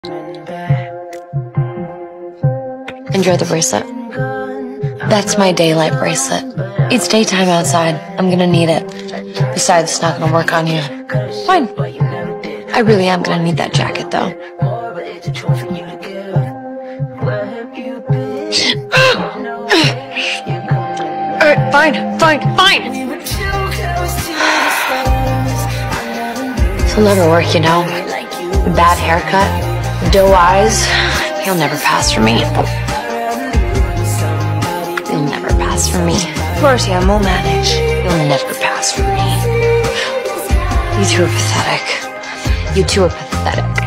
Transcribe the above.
Enjoy the bracelet. That's my daylight bracelet. It's daytime outside. I'm gonna need it. Besides, it's not gonna work on you. Fine. I really am gonna need that jacket, though. Alright, fine. This'll never work, you know. Bad haircut, doe eyes. He'll never pass for me. You'll never pass for me. Of course, yeah, we'll manage. You'll never pass for me. You two are pathetic. You two are pathetic.